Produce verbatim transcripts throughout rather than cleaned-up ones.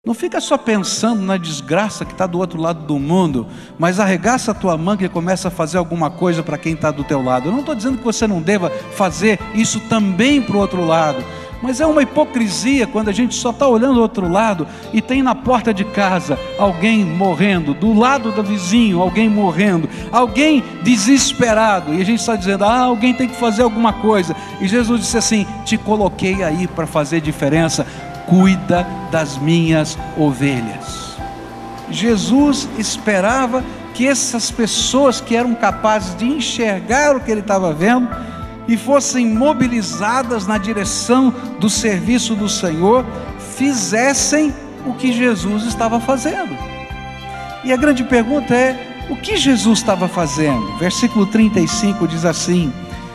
Não fica só pensando na desgraça que está do outro lado do mundo, mas arregaça a tua manga e começa a fazer alguma coisa para quem está do teu lado. Eu não estou dizendo que você não deva fazer isso também para o outro lado, mas é uma hipocrisia quando a gente só está olhando do outro lado e tem na porta de casa alguém morrendo, do lado do vizinho alguém morrendo, alguém desesperado, e a gente está dizendo, ah, alguém tem que fazer alguma coisa. E Jesus disse assim: te coloquei aí para fazer diferença, cuida das minhas ovelhas. Jesus esperava que essas pessoas que eram capazes de enxergar o que ele estava vendo e fossem mobilizadas na direção do serviço do Senhor, fizessem o que Jesus estava fazendo. E a grande pergunta é: o que Jesus estava fazendo? Versículo trinta e cinco diz assim: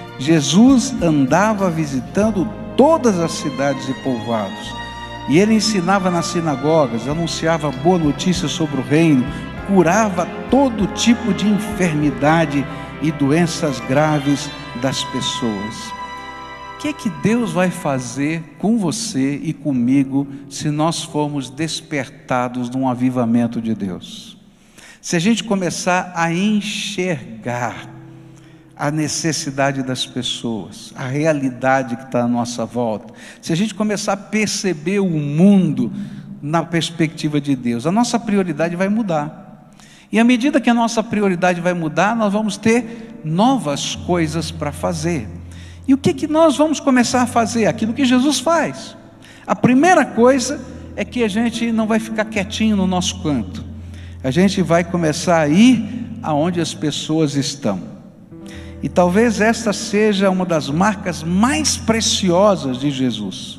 Jesus andava visitando todas as cidades e povoados, e ele ensinava nas sinagogas, anunciava boa notícia sobre o reino, curava todo tipo de enfermidade e doenças graves das pessoas. O que é que Deus vai fazer com você e comigo se nós formos despertados num avivamento de Deus? Se a gente começar a enxergar a necessidade das pessoas, a realidade que está à nossa volta, se a gente começar a perceber o mundo na perspectiva de Deus, a nossa prioridade vai mudar. E à medida que a nossa prioridade vai mudar, nós vamos ter novas coisas para fazer. E o que que nós vamos começar a fazer? Aquilo que Jesus faz. A primeira coisa é que a gente não vai ficar quietinho no nosso canto. A gente vai começar a ir aonde as pessoas estão. E talvez esta seja uma das marcas mais preciosas de Jesus.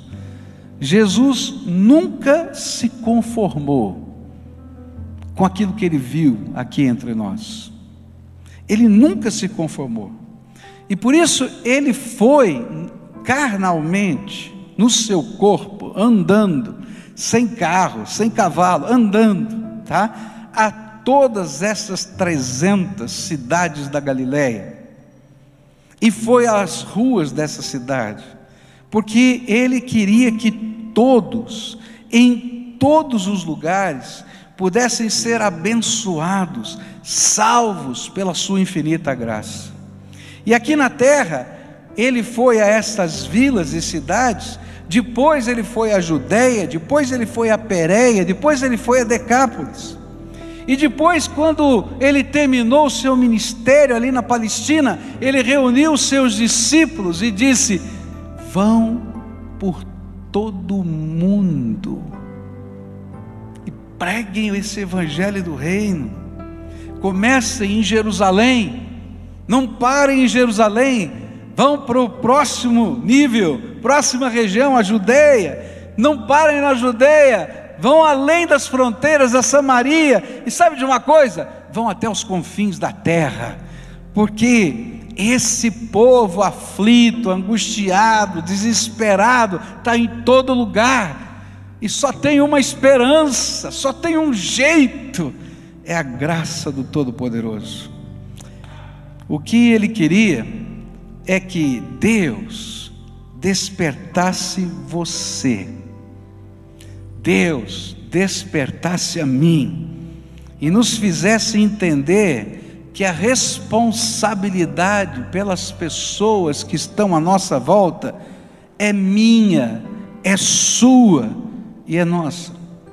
Jesus nunca se conformou com aquilo que ele viu aqui entre nós. Ele nunca se conformou. E por isso ele foi carnalmente no seu corpo, andando, sem carro, sem cavalo, andando, tá? A todas essas trezentas cidades da Galileia. E foi às ruas dessa cidade, porque ele queria que todos, em todos os lugares, pudessem ser abençoados, salvos pela sua infinita graça. E aqui na terra, ele foi a estas vilas e cidades, depois ele foi a Judeia, depois ele foi a Pérea, depois ele foi a Decápolis. E depois, quando ele terminou o seu ministério ali na Palestina, ele reuniu os seus discípulos e disse: vão por todo o mundo e preguem esse evangelho do reino. Comecem em Jerusalém, não parem em Jerusalém, vão para o próximo nível, próxima região, a Judeia. Não parem na Judeia, vão além das fronteiras da Samaria, e sabe de uma coisa? Vão até os confins da terra, porque esse povo aflito, angustiado, desesperado, está em todo lugar, e só tem uma esperança, só tem um jeito, é a graça do Todo-Poderoso. O que ele queria é que Deus despertasse você, Deus despertasse a mim e nos fizesse entender que a responsabilidade pelas pessoas que estão à nossa volta é minha, é sua e é nossa.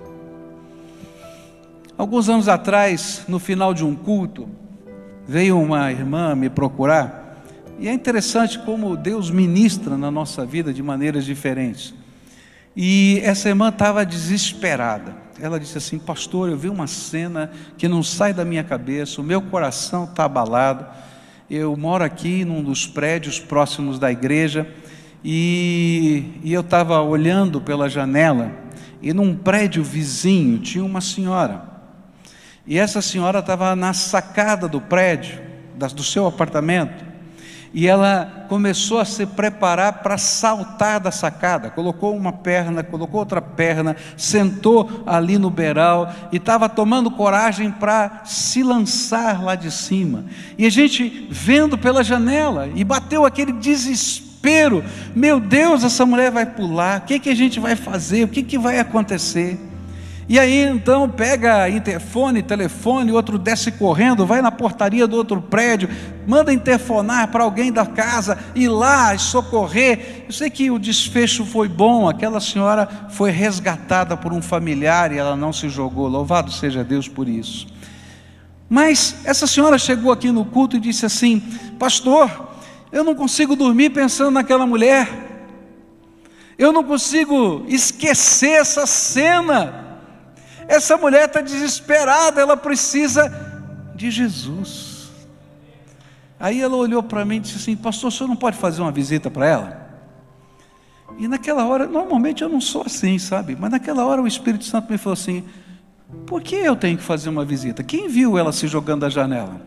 Alguns anos atrás, no final de um culto, veio uma irmã me procurar, e é interessante como Deus ministra na nossa vida de maneiras diferentes. E essa irmã estava desesperada. Ela disse assim: pastor, eu vi uma cena que não sai da minha cabeça, o meu coração está abalado. Eu moro aqui num dos prédios próximos da igreja, e, e eu estava olhando pela janela, e num prédio vizinho tinha uma senhora, e essa senhora estava na sacada do prédio, do seu apartamento, e ela começou a se preparar para saltar da sacada. Colocou uma perna, colocou outra perna, sentou ali no beiral e estava tomando coragem para se lançar lá de cima. E a gente vendo pela janela, e bateu aquele desespero: meu Deus, essa mulher vai pular, o que, que a gente vai fazer, o que, que vai acontecer? E aí então pega interfone, telefone, outro desce correndo, vai na portaria do outro prédio, manda interfonar para alguém da casa, ir lá socorrer. Eu sei que o desfecho foi bom, aquela senhora foi resgatada por um familiar e ela não se jogou, louvado seja Deus por isso. Mas essa senhora chegou aqui no culto e disse assim: pastor, eu não consigo dormir pensando naquela mulher, eu não consigo esquecer essa cena. Essa mulher está desesperada, ela precisa de Jesus. Aí ela olhou para mim e disse assim: pastor, o senhor não pode fazer uma visita para ela? E naquela hora, normalmente eu não sou assim, sabe? Mas naquela hora o Espírito Santo me falou assim: por que eu tenho que fazer uma visita? Quem viu ela se jogando da janela?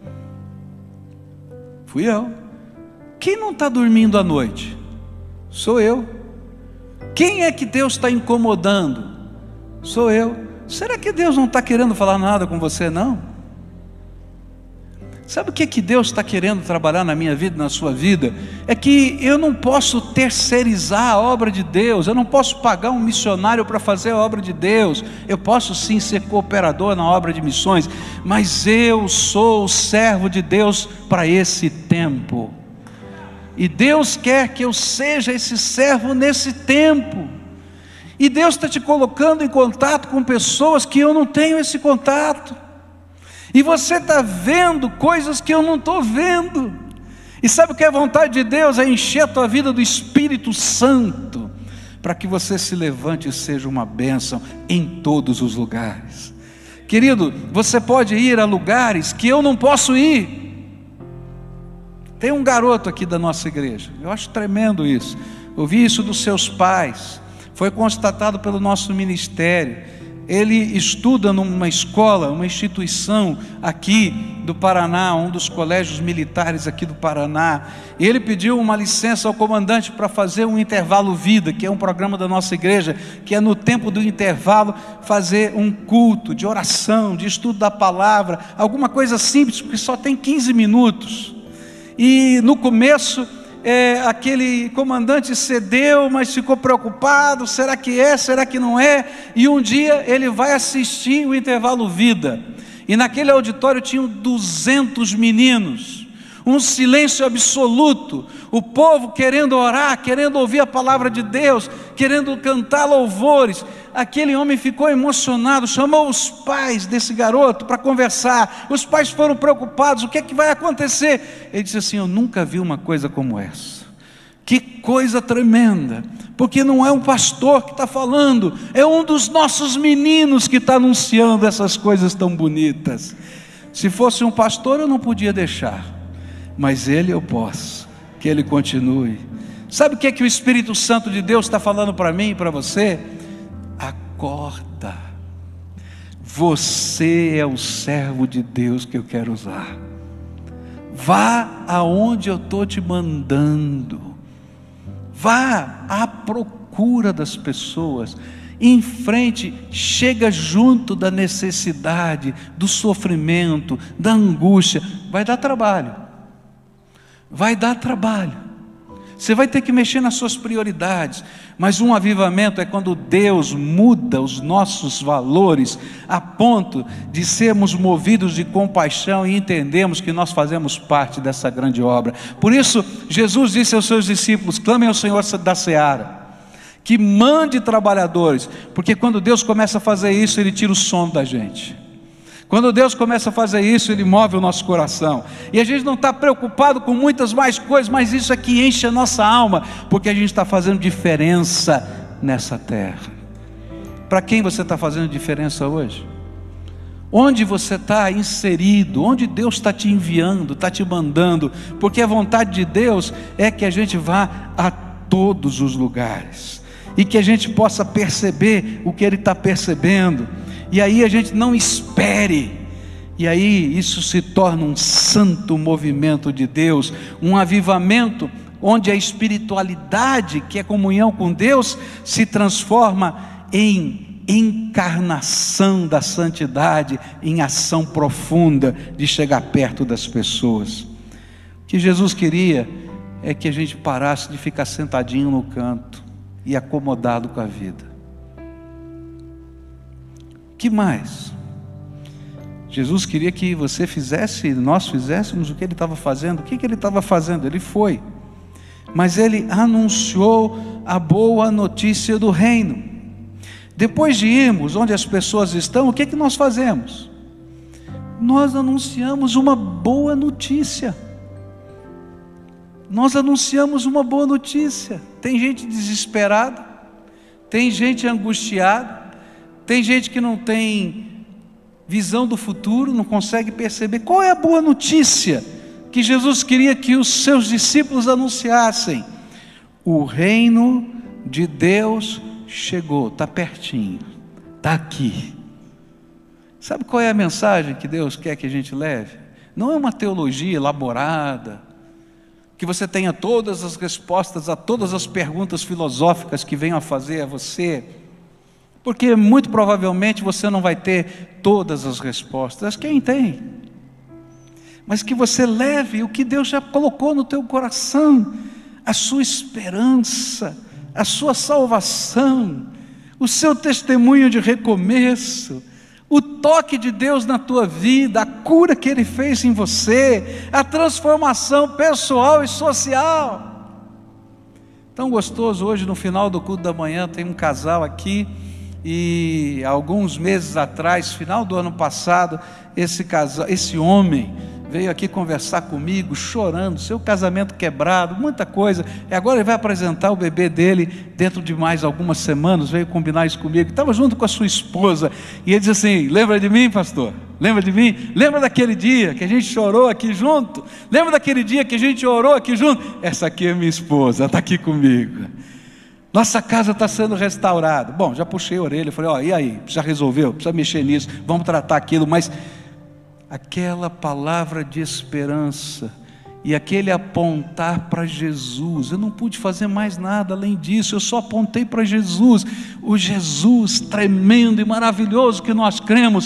Fui eu. Quem não está dormindo à noite? Sou eu. Quem é que Deus está incomodando? Sou eu. Será que Deus não está querendo falar nada com você, não? Sabe o que, que Deus está querendo trabalhar na minha vida, na sua vida? É que eu não posso terceirizar a obra de Deus, eu não posso pagar um missionário para fazer a obra de Deus. Eu posso sim ser cooperador na obra de missões, mas eu sou o servo de Deus para esse tempo. E Deus quer que eu seja esse servo nesse tempo. E Deus está te colocando em contato com pessoas que eu não tenho esse contato. E você está vendo coisas que eu não estou vendo. E sabe o que é a vontade de Deus? É encher a tua vida do Espírito Santo, para que você se levante e seja uma bênção em todos os lugares. Querido, você pode ir a lugares que eu não posso ir. Tem um garoto aqui da nossa igreja, eu acho tremendo isso. Ouvi isso dos seus pais. Foi constatado pelo nosso ministério. Ele estuda numa escola, uma instituição aqui do Paraná, um dos colégios militares aqui do Paraná. E ele pediu uma licença ao comandante para fazer um intervalo vida, que é um programa da nossa igreja, que é no tempo do intervalo fazer um culto de oração, de estudo da palavra, alguma coisa simples, porque só tem quinze minutos. E no começo É, aquele comandante cedeu, mas ficou preocupado, será que é, será que não é? E um dia ele vai assistir o intervalo vida, e naquele auditório tinham duzentos meninos, um silêncio absoluto, o povo querendo orar, querendo ouvir a palavra de Deus, querendo cantar louvores. Aquele homem ficou emocionado, chamou os pais desse garoto para conversar. Os pais foram preocupados: o que é que vai acontecer? Ele disse assim: eu nunca vi uma coisa como essa. Que coisa tremenda, porque não é um pastor que está falando, é um dos nossos meninos que está anunciando essas coisas tão bonitas. Se fosse um pastor eu não podia deixar, mas ele eu posso, que ele continue. Sabe o que é que o Espírito Santo de Deus está falando para mim e para você? Acorda, você é o servo de Deus que eu quero usar. Vá aonde eu estou te mandando, vá à procura das pessoas, em frente, chega junto da necessidade, do sofrimento, da angústia. Vai dar trabalho, vai dar trabalho. Você vai ter que mexer nas suas prioridades, mas um avivamento é quando Deus muda os nossos valores a ponto de sermos movidos de compaixão e entendemos que nós fazemos parte dessa grande obra. Por isso Jesus disse aos seus discípulos: clamem ao Senhor da seara, que mande trabalhadores, porque quando Deus começa a fazer isso, Ele tira o sono da gente. Quando Deus começa a fazer isso, Ele move o nosso coração, e a gente não está preocupado com muitas mais coisas, mas isso é que enche a nossa alma, porque a gente está fazendo diferença nessa terra. Para quem você está fazendo diferença hoje? Onde você está inserido? Onde Deus está te enviando, está te mandando? Porque a vontade de Deus é que a gente vá a todos os lugares, e que a gente possa perceber o que Ele está percebendo, e aí a gente não espere, e aí isso se torna um santo movimento de Deus, um avivamento, onde a espiritualidade, que é comunhão com Deus, se transforma em encarnação da santidade, em ação profunda de chegar perto das pessoas. O que Jesus queria é que a gente parasse de ficar sentadinho no canto e acomodado com a vida. Que mais? Jesus queria que você fizesse, nós fizéssemos o que Ele estava fazendo. O que, que Ele estava fazendo? Ele foi, mas Ele anunciou a boa notícia do reino. Depois de irmos onde as pessoas estão, o que, que nós fazemos? Nós anunciamos uma boa notícia. Nós anunciamos uma boa notícia. Tem gente desesperada, tem gente angustiada, tem gente que não tem visão do futuro, não consegue perceber. Qual é a boa notícia que Jesus queria que os seus discípulos anunciassem? O reino de Deus chegou, está pertinho, está aqui. Sabe qual é a mensagem que Deus quer que a gente leve? Não é uma teologia elaborada, que você tenha todas as respostas a todas as perguntas filosóficas que venham a fazer a você, porque muito provavelmente você não vai ter todas as respostas. Quem tem? Mas que você leve o que Deus já colocou no teu coração, a sua esperança, a sua salvação, o seu testemunho de recomeço, o toque de Deus na tua vida, a cura que Ele fez em você, a transformação pessoal e social. Tão gostoso. Hoje no final do culto da manhã tem um casal aqui, e alguns meses atrás, final do ano passado, esse casal, esse homem veio aqui conversar comigo, chorando, seu casamento quebrado, muita coisa, e agora ele vai apresentar o bebê dele dentro de mais algumas semanas. Veio combinar isso comigo, estava junto com a sua esposa, e ele disse assim: lembra de mim, pastor? Lembra de mim? Lembra daquele dia que a gente chorou aqui junto? Lembra daquele dia que a gente orou aqui junto? Essa aqui é minha esposa, está aqui comigo. Nossa casa está sendo restaurada. Bom, já puxei a orelha, falei: ó, e aí, já resolveu? Precisa mexer nisso, vamos tratar aquilo. Mas aquela palavra de esperança e aquele apontar para Jesus, eu não pude fazer mais nada além disso, eu só apontei para Jesus, o Jesus tremendo e maravilhoso que nós cremos,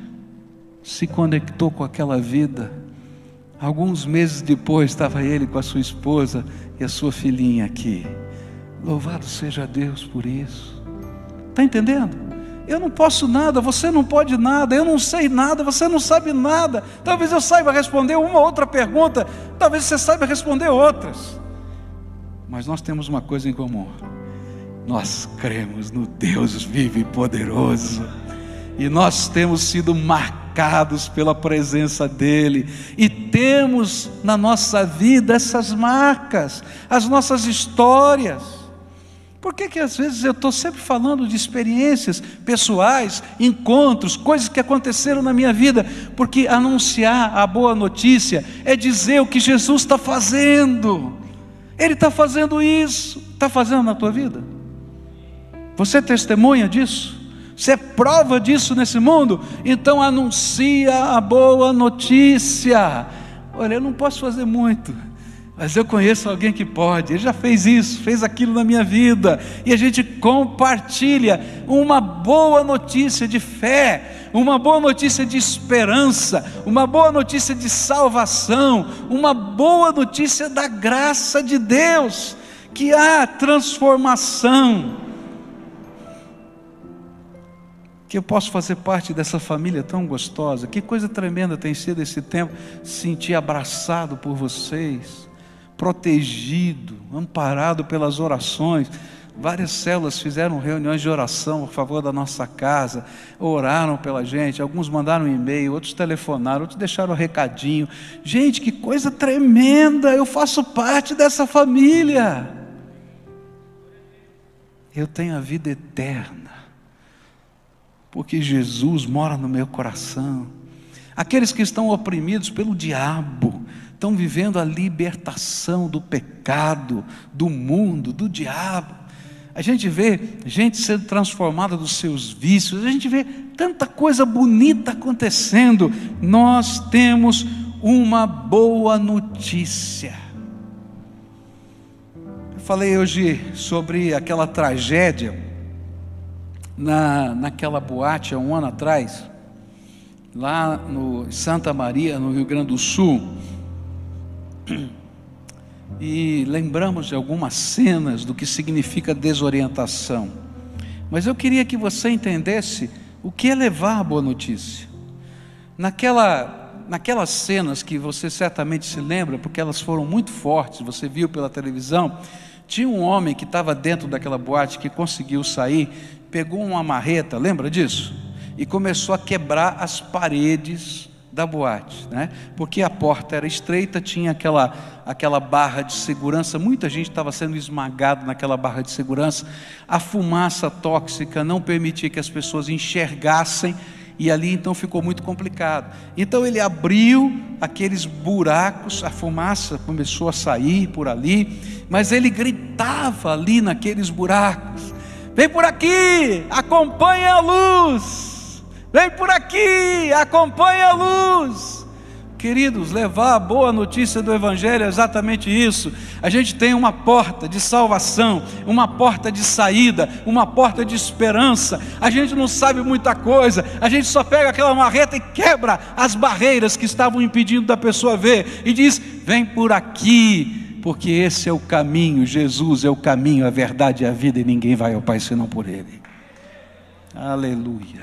se conectou com aquela vida. Alguns meses depois estava ele com a sua esposa e a sua filhinha aqui. Louvado seja Deus por isso. Está entendendo? Eu não posso nada, você não pode nada, eu não sei nada, você não sabe nada. Talvez eu saiba responder uma outra pergunta, talvez você saiba responder outras, mas nós temos uma coisa em comum: nós cremos no Deus vivo e poderoso, e nós temos sido marcados pela presença dEle, e temos na nossa vida essas marcas, as nossas histórias. Por que que às vezes eu estou sempre falando de experiências pessoais, encontros, coisas que aconteceram na minha vida? Porque anunciar a boa notícia é dizer o que Jesus está fazendo. Ele está fazendo isso. Está fazendo na tua vida? Você é testemunha disso? Você é prova disso nesse mundo? Então anuncia a boa notícia. Olha, eu não posso fazer muito, mas eu conheço alguém que pode. Ele já fez isso, fez aquilo na minha vida, e a gente compartilha uma boa notícia de fé, uma boa notícia de esperança, uma boa notícia de salvação, uma boa notícia da graça de Deus, que há transformação, que eu posso fazer parte dessa família tão gostosa. Que coisa tremenda tem sido esse tempo, sentir abraçado por vocês, protegido, amparado pelas orações. Várias células fizeram reuniões de oração a favor da nossa casa, oraram pela gente, alguns mandaram um e-mail, outros telefonaram, outros deixaram um recadinho. Gente, que coisa tremenda, eu faço parte dessa família. Eu tenho a vida eterna, porque Jesus mora no meu coração. Aqueles que estão oprimidos pelo diabo, estão vivendo a libertação do pecado, do mundo, do diabo. A gente vê gente sendo transformada dos seus vícios, a gente vê tanta coisa bonita acontecendo. Nós temos uma boa notícia. Eu falei hoje sobre aquela tragédia na, naquela boate há um ano atrás, lá no Santa Maria, no Rio Grande do Sul. E lembramos de algumas cenas do que significa desorientação. Mas eu queria que você entendesse O que é levar a boa notícia? Naquela, naquelas cenas que você certamente se lembra, porque elas foram muito fortes, você viu pela televisão, tinha um homem que estava dentro daquela boate, que conseguiu sair, pegou uma marreta, lembra disso? E começou a quebrar as paredes da boate, né? Porque a porta era estreita, tinha aquela, aquela barra de segurança, muita gente estava sendo esmagada naquela barra de segurança, a fumaça tóxica não permitia que as pessoas enxergassem, e ali então ficou muito complicado. Então ele abriu aqueles buracos, a fumaça começou a sair por ali, mas ele gritava ali naqueles buracos: vem por aqui, acompanhe a luz, vem por aqui, acompanhe a luz. Queridos, levar a boa notícia do Evangelho é exatamente isso. A gente tem uma porta de salvação, uma porta de saída, uma porta de esperança. A gente não sabe muita coisa, a gente só pega aquela marreta e quebra as barreiras que estavam impedindo da pessoa ver, e diz: vem por aqui, porque esse é o caminho. Jesus é o caminho, a verdade e a vida, e ninguém vai ao Pai senão por Ele. Aleluia.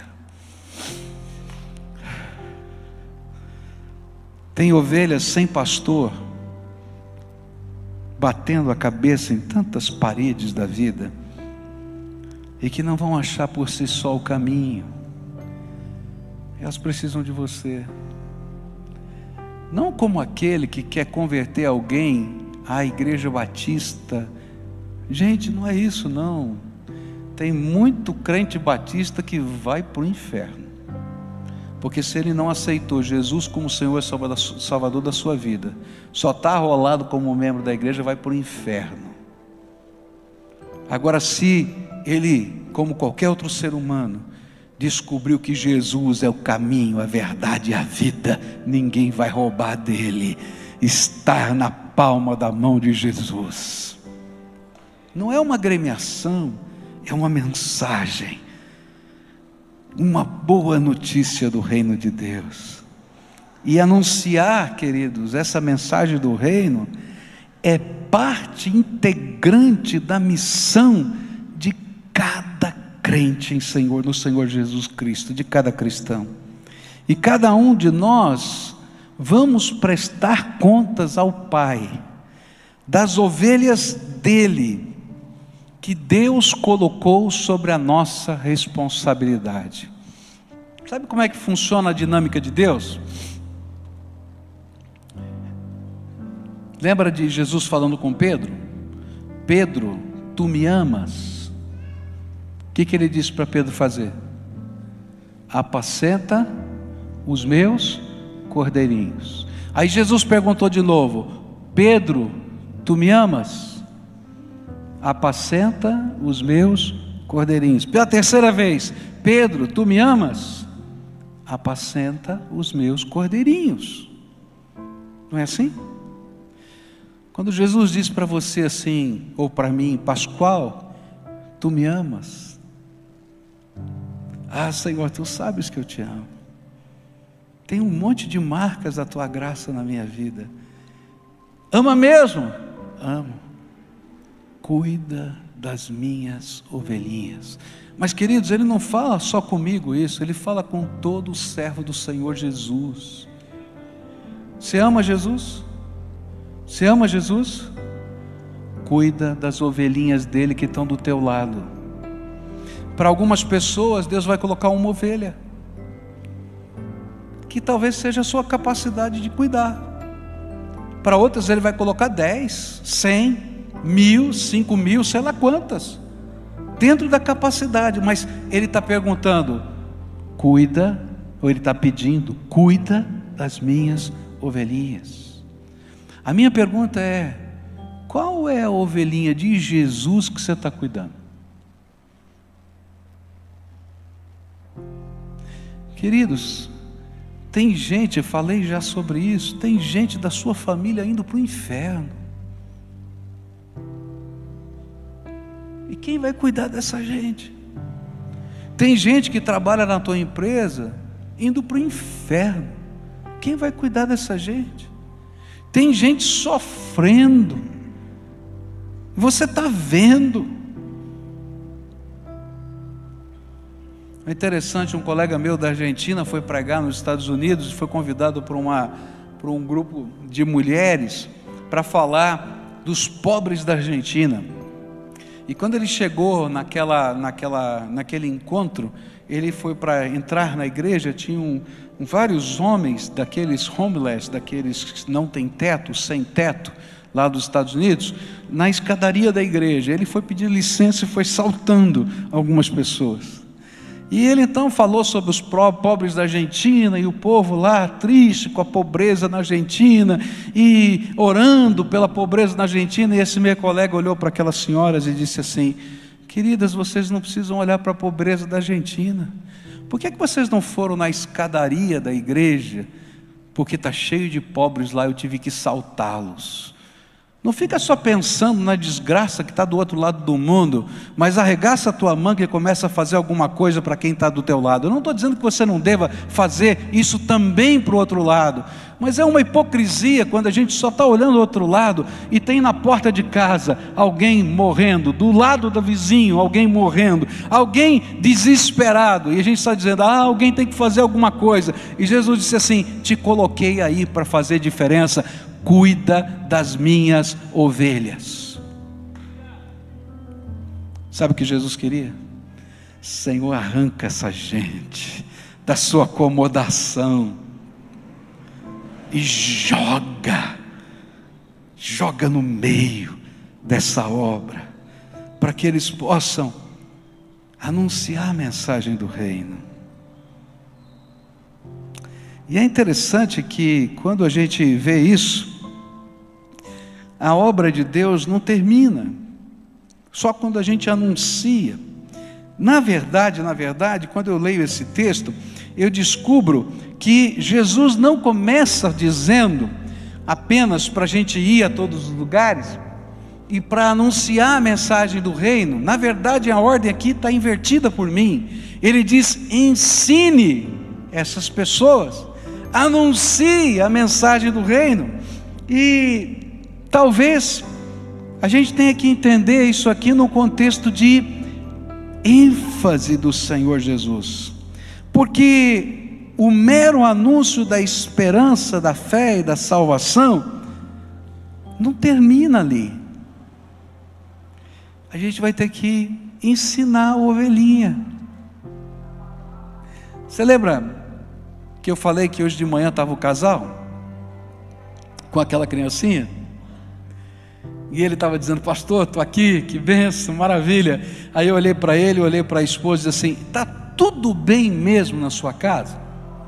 Tem ovelhas sem pastor, batendo a cabeça em tantas paredes da vida, e que não vão achar por si só o caminho. Elas precisam de você, não como aquele que quer converter alguém à Igreja Batista. Gente, não é isso não. Tem muito crente batista que vai para o inferno, porque se ele não aceitou Jesus como Senhor e Salvador da sua vida, só está rolado como membro da igreja, vai para o inferno. Agora, se ele, como qualquer outro ser humano, descobriu que Jesus é o caminho, a verdade e a vida, ninguém vai roubar dele. Estar na palma da mão de Jesus não é uma agremiação, é uma mensagem, uma boa notícia do reino de Deus. E anunciar, queridos, essa mensagem do reino é parte integrante da missão de cada crente em Senhor, no Senhor Jesus Cristo, de cada cristão. E cada um de nós vamos prestar contas ao Pai das ovelhas dele, que Deus colocou sobre a nossa responsabilidade. Sabe como é que funciona a dinâmica de Deus? Lembra de Jesus falando com Pedro? Pedro, tu me amas? O que, que ele disse para Pedro fazer? Apacenta os meus cordeirinhos. Aí Jesus perguntou de novo: Pedro, tu me amas? Apacenta os meus cordeirinhos. Pela terceira vez: Pedro, tu me amas? Apacenta os meus cordeirinhos. Não é assim? Quando Jesus diz para você assim, ou para mim: Pascoal, tu me amas? Ah, Senhor, tu sabes que eu te amo. Tem um monte de marcas da tua graça na minha vida. Ama mesmo? Amo. Cuida das minhas ovelhinhas. Mas, queridos, ele não fala só comigo isso, ele fala com todo o servo do Senhor Jesus. Você ama Jesus? Você ama Jesus? Cuida das ovelhinhas dele que estão do teu lado. Para algumas pessoas, Deus vai colocar uma ovelha, que talvez seja a sua capacidade de cuidar. Para outras ele vai colocar dez, cem, mil, cinco mil, sei lá quantas, dentro da capacidade, mas ele está perguntando: cuida, ou ele está pedindo: cuida das minhas ovelhinhas. A minha pergunta é: qual é a ovelhinha de Jesus que você está cuidando? Queridos, tem gente, eu falei já sobre isso, tem gente da sua família indo para o inferno. E quem vai cuidar dessa gente? Tem gente que trabalha na tua empresa indo para o inferno. Quem vai cuidar dessa gente? Tem gente sofrendo. Você está vendo. É interessante, um colega meu da Argentina foi pregar nos Estados Unidos, foi convidado por, uma, por um grupo de mulheres para falar dos pobres da Argentina. E quando ele chegou naquela, naquela, naquele encontro, ele foi para entrar na igreja, tinham vários homens daqueles homeless, daqueles que não têm teto, sem teto, lá dos Estados Unidos, na escadaria da igreja. Ele foi pedir licença e foi saltando algumas pessoas. E ele então falou sobre os pobres da Argentina, e o povo lá triste com a pobreza na Argentina, e orando pela pobreza na Argentina. E esse meu colega olhou para aquelas senhoras e disse assim: queridas, vocês não precisam olhar para a pobreza da Argentina. Por que é que vocês não foram na escadaria da igreja? Porque está cheio de pobres lá, eu tive que saltá-los. Não fica só pensando na desgraça que está do outro lado do mundo, mas arregaça a tua manga e começa a fazer alguma coisa para quem está do teu lado. Eu não estou dizendo que você não deva fazer isso também para o outro lado, mas é uma hipocrisia quando a gente só está olhando o outro lado e tem na porta de casa alguém morrendo, do lado do vizinho alguém morrendo, alguém desesperado, e a gente está dizendo: ah, alguém tem que fazer alguma coisa. E Jesus disse assim: te coloquei aí para fazer diferença, cuida das minhas ovelhas. Sabe o que Jesus queria? Senhor, arranca essa gente da sua acomodação e joga, joga no meio dessa obra, para que eles possam anunciar a mensagem do reino. E é interessante que quando a gente vê isso, a obra de Deus não termina só quando a gente anuncia. Na verdade, na verdade, quando eu leio esse texto, eu descubro que Jesus não começa dizendo apenas para a gente ir a todos os lugares e para anunciar a mensagem do reino. Na verdade, a ordem aqui está invertida por mim. Ele diz: ensine essas pessoas, anuncie a mensagem do reino. E talvez a gente tenha que entender isso aqui no contexto de ênfase do Senhor Jesus, porque o mero anúncio da esperança, da fé e da salvação não termina ali. A gente vai ter que ensinar a ovelhinha. Você lembra que eu falei que hoje de manhã estava o casal com aquela criancinha? E ele estava dizendo: pastor, estou aqui, que bênção, maravilha. Aí eu olhei para ele, olhei para a esposa e disse assim: está tudo bem mesmo na sua casa?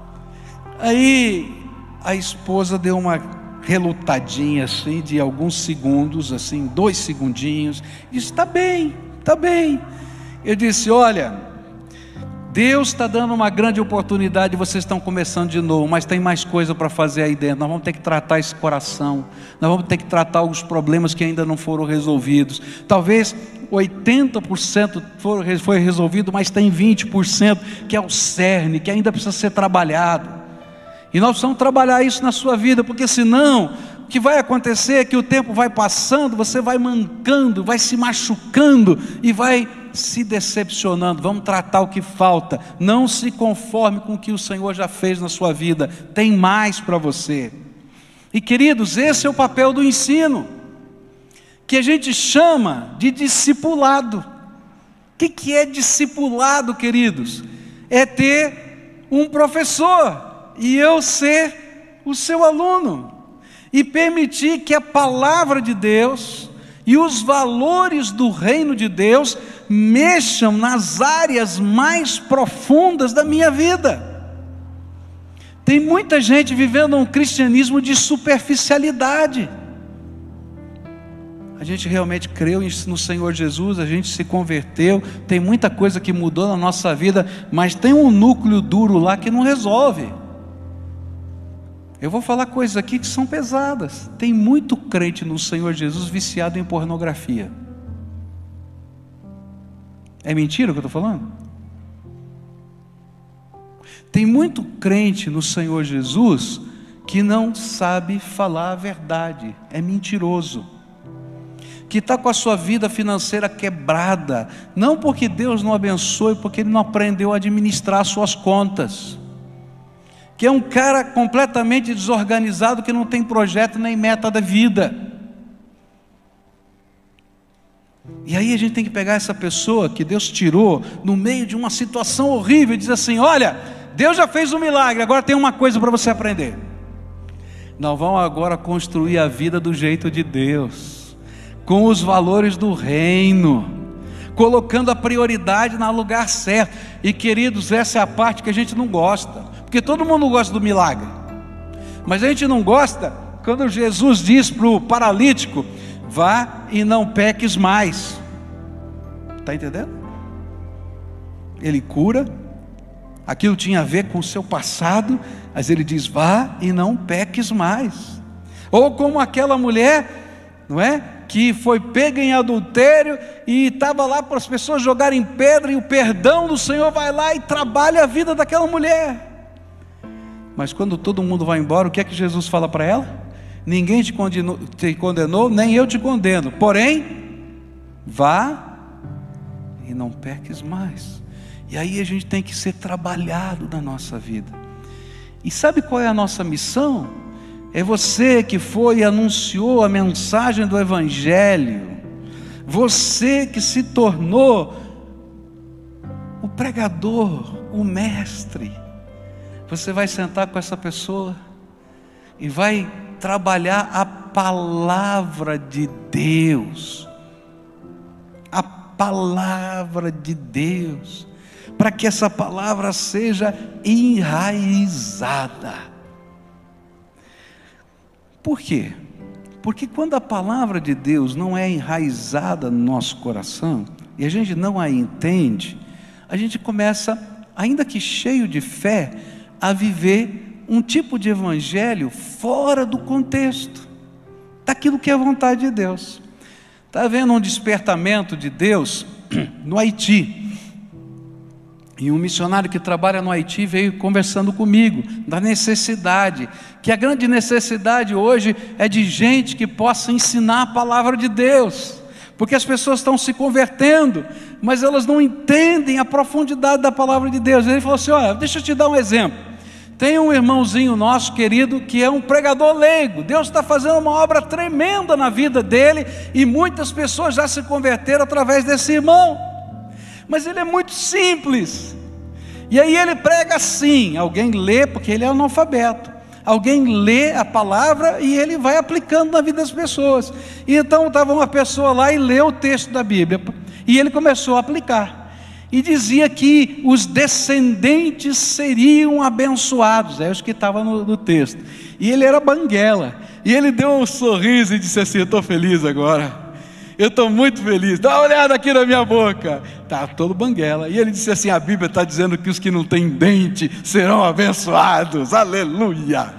Aí a esposa deu uma relutadinha assim, de alguns segundos, assim, dois segundinhos, e disse: está bem, está bem. Eu disse: olha, Deus está dando uma grande oportunidade, vocês estão começando de novo, mas tem mais coisa para fazer aí dentro. Nós vamos ter que tratar esse coração, nós vamos ter que tratar os problemas que ainda não foram resolvidos. Talvez oitenta por cento foi resolvido, mas tem vinte por cento que é o cerne, que ainda precisa ser trabalhado. E nós precisamos trabalhar isso na sua vida, porque senão o que vai acontecer é que o tempo vai passando, você vai mancando, vai se machucando e vai se decepcionando. Vamos tratar o que falta. Não se conforme com o que o Senhor já fez na sua vida, tem mais para você. E queridos, esse é o papel do ensino, que a gente chama de discipulado. O que, que é discipulado, queridos? É ter um professor e eu ser o seu aluno, e permitir que a palavra de Deus e os valores do reino de Deus mexam nas áreas mais profundas da minha vida. Tem muita gente vivendo um cristianismo de superficialidade. A gente realmente creu no Senhor Jesus, a gente se converteu, tem muita coisa que mudou na nossa vida, mas tem um núcleo duro lá que não resolve. Eu vou falar coisas aqui que são pesadas. Tem muito crente no Senhor Jesus viciado em pornografia. É mentira o que eu estou falando? Tem muito crente no Senhor Jesus que não sabe falar a verdade, é mentiroso. que está com a sua vida financeira quebrada, não porque Deus não abençoe, porque ele não aprendeu a administrar suas contas, que é um cara completamente desorganizado, que não tem projeto nem meta da vida. E aí a gente tem que pegar essa pessoa que Deus tirou no meio de uma situação horrível e dizer assim: olha, Deus já fez um milagre, agora tem uma coisa para você aprender. Nós vamos agora construir a vida do jeito de Deus, com os valores do reino, colocando a prioridade no lugar certo. E queridos, essa é a parte que a gente não gosta, porque todo mundo gosta do milagre, mas a gente não gosta quando Jesus diz para o paralítico: vá e não peques mais. Está entendendo? Ele cura, aquilo tinha a ver com o seu passado, mas ele diz: vá e não peques mais. Ou como aquela mulher, não é? Que foi pega em adultério e estava lá para as pessoas jogarem pedra, e o perdão do Senhor vai lá e trabalha a vida daquela mulher. Mas quando todo mundo vai embora, o que é que Jesus fala para ela? Ninguém te condenou, te condenou, nem eu te condeno, porém, vá e não peques mais. E aí a gente tem que ser trabalhado na nossa vida. E sabe qual é a nossa missão? É você que foi e anunciou a mensagem do Evangelho, você que se tornou o pregador, o mestre. Você vai sentar com essa pessoa e vai trabalhar a palavra de Deus, a palavra de Deus, para que essa palavra seja enraizada. Por quê? Porque quando a palavra de Deus não é enraizada no nosso coração, e a gente não a entende, a gente começa, ainda que cheio de fé, a viver um tipo de evangelho fora do contexto daquilo que é a vontade de Deus. Está havendo um despertamento de Deus no Haiti, e um missionário que trabalha no Haiti veio conversando comigo da necessidade, que a grande necessidade hoje é de gente que possa ensinar a palavra de Deus, porque as pessoas estão se convertendo, mas elas não entendem a profundidade da palavra de Deus. Ele falou assim: olha, deixa eu te dar um exemplo. Tem um irmãozinho nosso querido que é um pregador leigo. Deus está fazendo uma obra tremenda na vida dele, e muitas pessoas já se converteram através desse irmão, mas ele é muito simples. E aí ele prega assim, alguém lê, porque ele é analfabeto, alguém lê a palavra e ele vai aplicando na vida das pessoas. E então estava uma pessoa lá e leu o texto da Bíblia, e ele começou a aplicar, e dizia que os descendentes seriam abençoados. É isso que estava no, no texto. E ele era banguela, e ele deu um sorriso e disse assim: eu estou feliz agora, eu estou muito feliz, dá uma olhada aqui na minha boca. Está todo banguela. E ele disse assim: a Bíblia está dizendo que os que não têm dente serão abençoados, aleluia.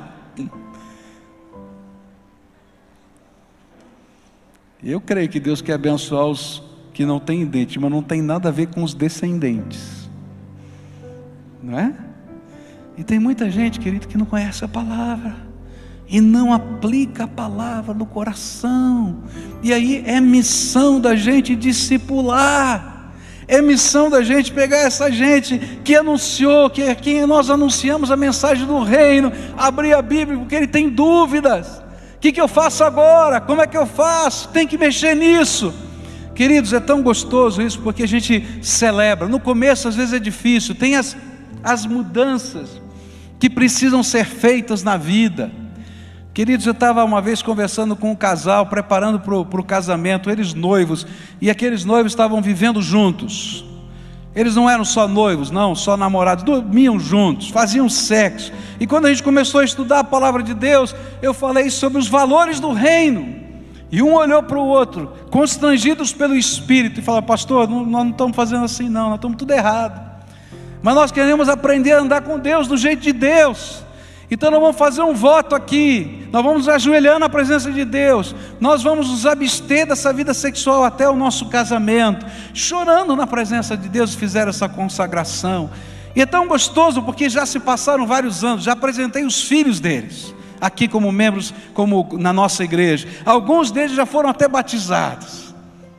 Eu creio que Deus quer abençoar os que não têm dente, mas não tem nada a ver com os descendentes, não é? E tem muita gente, querido, que não conhece a palavra e não aplica a palavra no coração. E aí é missão da gente discipular, é missão da gente pegar essa gente que anunciou, que é quem nós anunciamos a mensagem do reino, abrir a Bíblia, porque ele tem dúvidas. O que, que eu faço agora? Como é que eu faço? Tem que mexer nisso. Queridos, é tão gostoso isso, porque a gente celebra. No começo às vezes é difícil, tem as, as mudanças que precisam ser feitas na vida. Queridos, eu estava uma vez conversando com um casal, preparando para o casamento, eles noivos, e aqueles noivos estavam vivendo juntos. Eles não eram só noivos, não, só namorados, dormiam juntos, faziam sexo. E quando a gente começou a estudar a palavra de Deus, eu falei sobre os valores do reino. E um olhou para o outro, constrangidos pelo Espírito, e falou: pastor, não, nós não estamos fazendo assim não, nós estamos tudo errado. Mas nós queremos aprender a andar com Deus do jeito de Deus. Então nós vamos fazer um voto aqui, nós vamos nos ajoelhar na presença de Deus, nós vamos nos abster dessa vida sexual até o nosso casamento, chorando na presença de Deus, fizeram essa consagração. E é tão gostoso, porque já se passaram vários anos, já apresentei os filhos deles, aqui como membros, como na nossa igreja. Alguns deles já foram até batizados.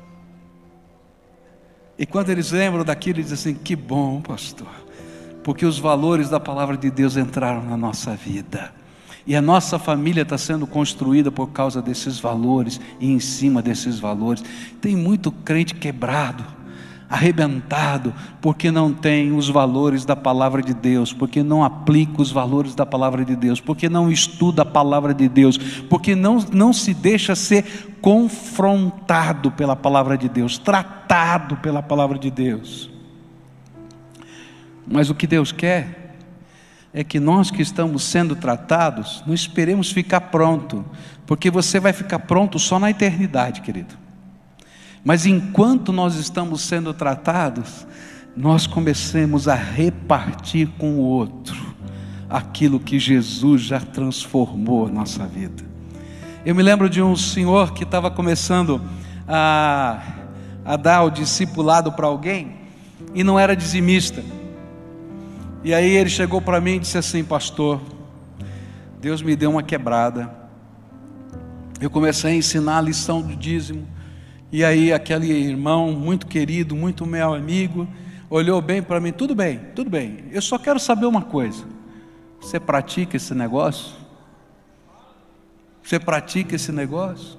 E quando eles lembram daquilo, eles dizem assim: que bom, pastor, porque os valores da palavra de Deus entraram na nossa vida. E a nossa família está sendo construída por causa desses valores e em cima desses valores. Tem muito crente quebrado, arrebentado, porque não tem os valores da palavra de Deus, porque não aplica os valores da palavra de Deus, porque não estuda a palavra de Deus, porque não, não se deixa ser confrontado pela palavra de Deus, tratado pela palavra de Deus. Mas o que Deus quer é que nós que estamos sendo tratados, não esperemos ficar pronto, porque você vai ficar pronto só na eternidade, querido. Mas enquanto nós estamos sendo tratados, nós comecemos a repartir com o outro aquilo que Jesus já transformou a nossa vida. Eu me lembro de um senhor que estava começando a, a dar o discipulado para alguém, e não era dizimista. E aí ele chegou para mim e disse assim: pastor, Deus me deu uma quebrada. Eu comecei a ensinar a lição do dízimo, e aí aquele irmão muito querido, muito meu amigo, olhou bem para mim: tudo bem, tudo bem, eu só quero saber uma coisa, você pratica esse negócio? Você pratica esse negócio?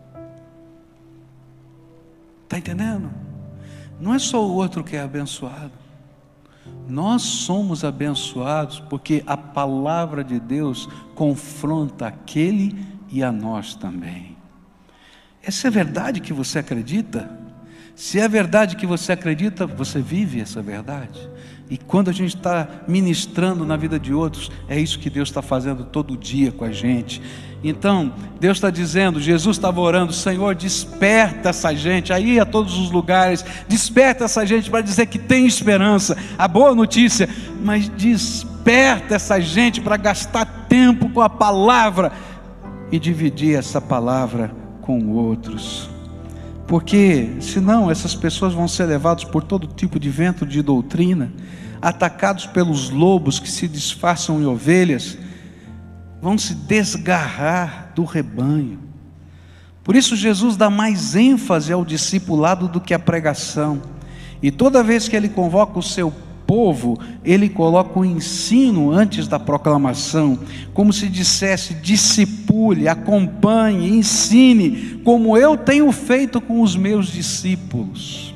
Está entendendo? Não é só o outro que é abençoado, nós somos abençoados porque a palavra de Deus confronta aquele e a nós também. Essa é a verdade que você acredita? Se é verdade que você acredita, você vive essa verdade. E quando a gente está ministrando na vida de outros, é isso que Deus está fazendo todo dia com a gente. Então, Deus está dizendo, Jesus estava orando: Senhor, desperta essa gente, aí a todos os lugares, desperta essa gente para dizer que tem esperança, a boa notícia, mas desperta essa gente para gastar tempo com a palavra e dividir essa palavra com outros. Porque senão essas pessoas vão ser levadas por todo tipo de vento de doutrina, atacados pelos lobos que se disfarçam em ovelhas, vão se desgarrar do rebanho. Por isso Jesus dá mais ênfase ao discipulado do que à pregação, e toda vez que ele convoca o seu povo, ele coloca o ensino antes da proclamação, como se dissesse: discipule, acompanhe, ensine, como eu tenho feito com os meus discípulos.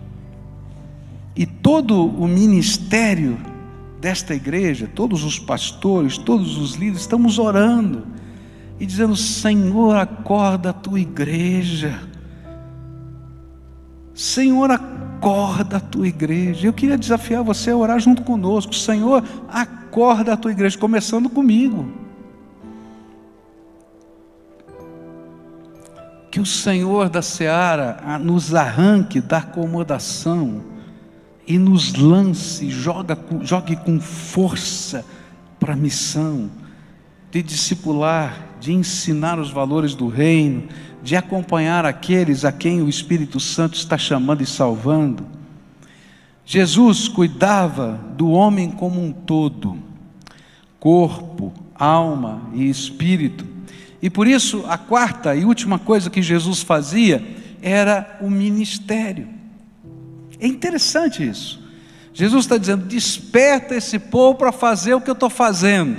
E todo o ministério desta igreja, todos os pastores, todos os líderes, estamos orando e dizendo: Senhor, acorda a tua igreja, Senhor, acorda a tua igreja. Eu queria desafiar você a orar junto conosco: Senhor, acorda a tua igreja, começando comigo. Que o Senhor da seara nos arranque da acomodação e nos lance, joga, jogue com força para a missão de discipular, de ensinar os valores do reino, de acompanhar aqueles a quem o Espírito Santo está chamando e salvando. Jesus cuidava do homem como um todo, corpo, alma e espírito. E por isso a quarta e última coisa que Jesus fazia era o ministério. É interessante isso. Jesus está dizendo: desperta esse povo para fazer o que eu estou fazendo.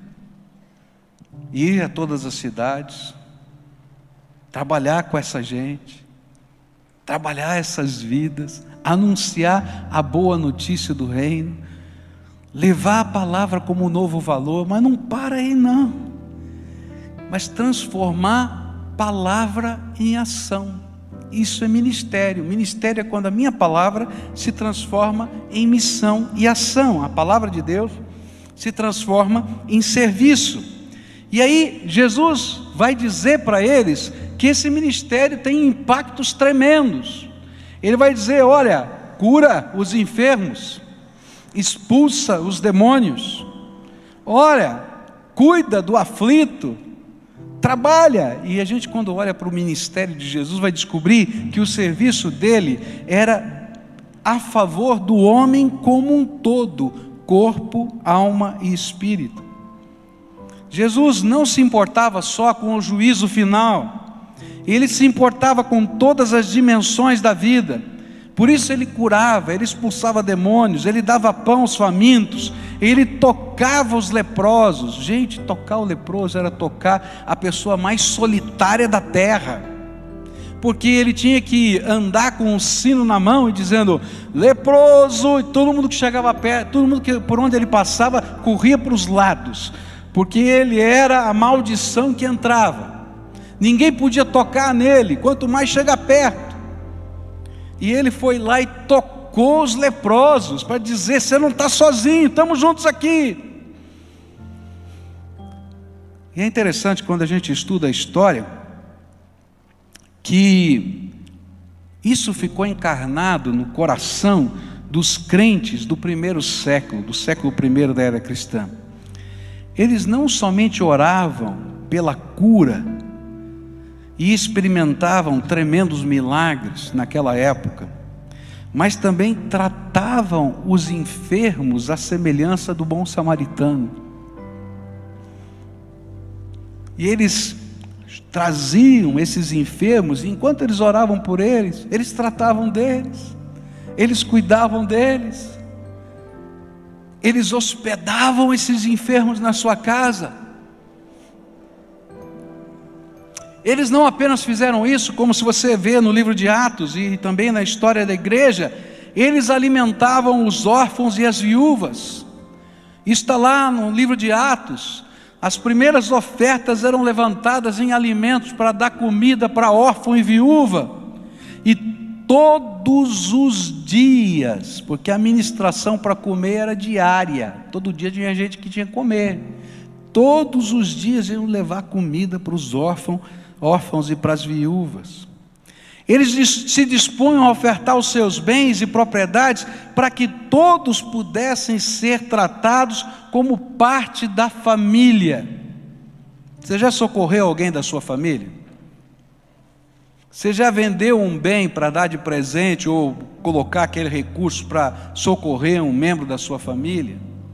Ir a todas as cidades, trabalhar com essa gente, trabalhar essas vidas, anunciar a boa notícia do reino, levar a palavra como um novo valor, mas não para aí não, mas transformar palavra em ação. Isso é ministério. Ministério é quando a minha palavra se transforma em missão e ação. A palavra de Deus se transforma em serviço. E aí Jesus vai dizer para eles que esse ministério tem impactos tremendos. Ele vai dizer: olha, cura os enfermos, expulsa os demônios, olha, cuida do aflito, trabalha. E a gente, quando olha para o ministério de Jesus, vai descobrir que o serviço dele era a favor do homem como um todo, corpo, alma e espírito. Jesus não se importava só com o juízo final, Ele se importava com todas as dimensões da vida. Por isso Ele curava, Ele expulsava demônios, Ele dava pão aos famintos, Ele tocava os leprosos. Gente, tocar o leproso era tocar a pessoa mais solitária da terra, porque ele tinha que andar com um sino na mão e dizendo, leproso, e todo mundo que chegava perto, todo mundo que, por onde ele passava, corria para os lados, porque ele era a maldição que entrava, ninguém podia tocar nele, quanto mais chegar perto. E ele foi lá e tocou os leprosos, para dizer, você não está sozinho, estamos juntos aqui. E é interessante quando a gente estuda a história, que isso ficou encarnado no coração dos crentes do primeiro século, do século primeiro da era cristã. Eles não somente oravam pela cura e experimentavam tremendos milagres naquela época, mas também tratavam os enfermos à semelhança do bom samaritano. E eles traziam esses enfermos, e enquanto eles oravam por eles, eles tratavam deles, eles cuidavam deles, eles hospedavam esses enfermos na sua casa. Eles não apenas fizeram isso, como se você vê no livro de Atos e também na história da igreja, eles alimentavam os órfãos e as viúvas. Isso está lá no livro de Atos. As primeiras ofertas eram levantadas em alimentos para dar comida para órfão e viúva, e todos os dias, porque a ministração para comer era diária, todo dia tinha gente que tinha que comer, todos os dias iam levar comida para os órfãos, órfãos e para as viúvas. Eles se dispunham a ofertar os seus bens e propriedades para que todos pudessem ser tratados como parte da família. Você já socorreu alguém da sua família? Você já vendeu um bem para dar de presente ou colocar aquele recurso para socorrer um membro da sua família?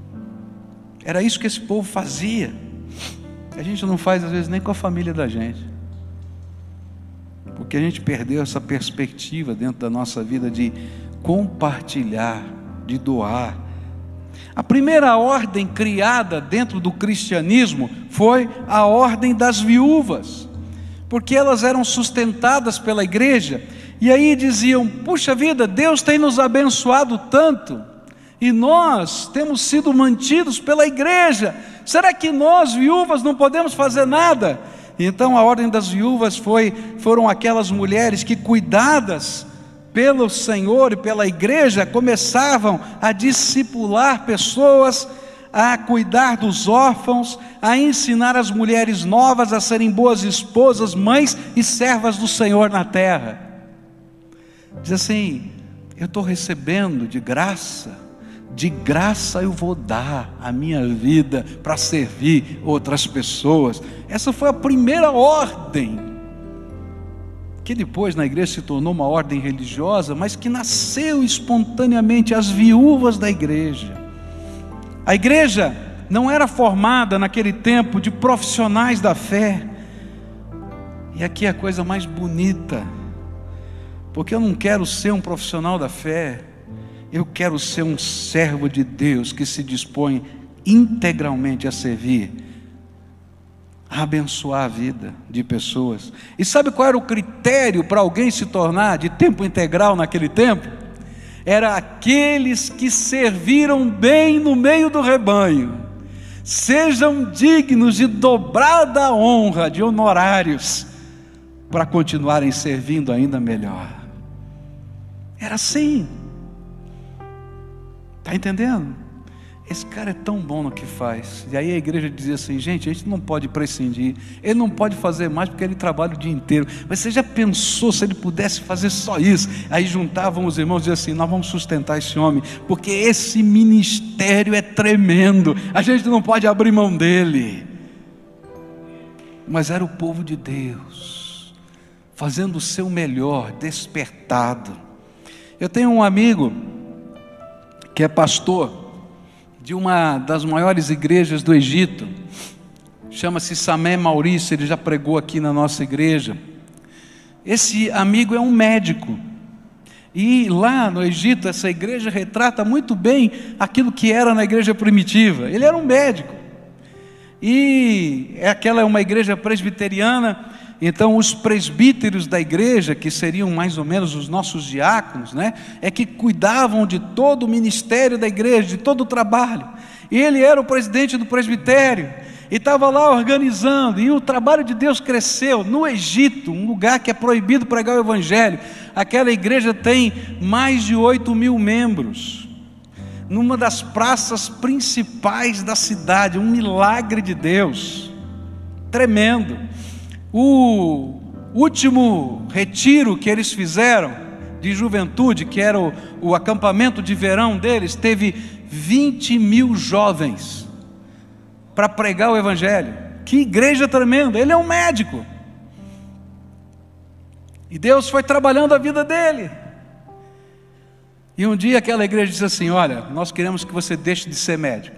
Era isso que esse povo fazia. A gente não faz às vezes nem com a família da gente, porque a gente perdeu essa perspectiva dentro da nossa vida de compartilhar, de doar. A primeira ordem criada dentro do cristianismo foi a ordem das viúvas, porque elas eram sustentadas pela igreja, e aí diziam, puxa vida, Deus tem nos abençoado tanto, e nós temos sido mantidos pela igreja, será que nós viúvas não podemos fazer nada? Então a ordem das viúvas foi, foram aquelas mulheres que, cuidadas pelo Senhor e pela igreja, começavam a discipular pessoas, a cuidar dos órfãos, a ensinar as mulheres novas a serem boas esposas, mães e servas do Senhor na terra. Diz assim, eu estou recebendo de graça, de graça eu vou dar a minha vida para servir outras pessoas. Essa foi a primeira ordem, que depois na igreja se tornou uma ordem religiosa, mas que nasceu espontaneamente, as viúvas da igreja. A igreja não era formada naquele tempo de profissionais da fé, e aqui é a coisa mais bonita, porque eu não quero ser um profissional da fé, eu quero ser um servo de Deus que se dispõe integralmente a servir, a abençoar a vida de pessoas. E sabe qual era o critério para alguém se tornar de tempo integral naquele tempo? Era aqueles que serviram bem no meio do rebanho, sejam dignos de dobrada honra, de honorários, para continuarem servindo ainda melhor. Era assim. Está entendendo? Esse cara é tão bom no que faz. E aí a igreja dizia assim, gente, a gente não pode prescindir, ele não pode fazer mais porque ele trabalha o dia inteiro, mas você já pensou se ele pudesse fazer só isso? Aí juntavam os irmãos e diziam assim, nós vamos sustentar esse homem, porque esse ministério é tremendo, a gente não pode abrir mão dele. Mas era o povo de Deus, fazendo o seu melhor, despertado. Eu tenho um amigo que é pastor de uma das maiores igrejas do Egito, chama-se Samé Maurício, ele já pregou aqui na nossa igreja. Esse amigo é um médico, e lá no Egito essa igreja retrata muito bem aquilo que era na igreja primitiva. Ele era um médico, e aquela é uma igreja presbiteriana. Então os presbíteros da igreja, que seriam mais ou menos os nossos diáconos, né, é que cuidavam de todo o ministério da igreja, de todo o trabalho. E ele era o presidente do presbitério, e estava lá organizando, e o trabalho de Deus cresceu. No Egito, um lugar que é proibido pregar o evangelho, aquela igreja tem mais de oito mil membros, numa das praças principais da cidade. Um milagre de Deus, tremendo. O último retiro que eles fizeram de juventude, que era o, o acampamento de verão deles, teve vinte mil jovens para pregar o evangelho. Que igreja tremenda! Ele é um médico, e Deus foi trabalhando a vida dele. E um dia aquela igreja disse assim: olha, nós queremos que você deixe de ser médico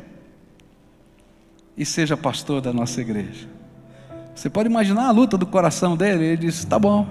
e seja pastor da nossa igreja. Você pode imaginar a luta do coração dele. Ele disse: tá bom,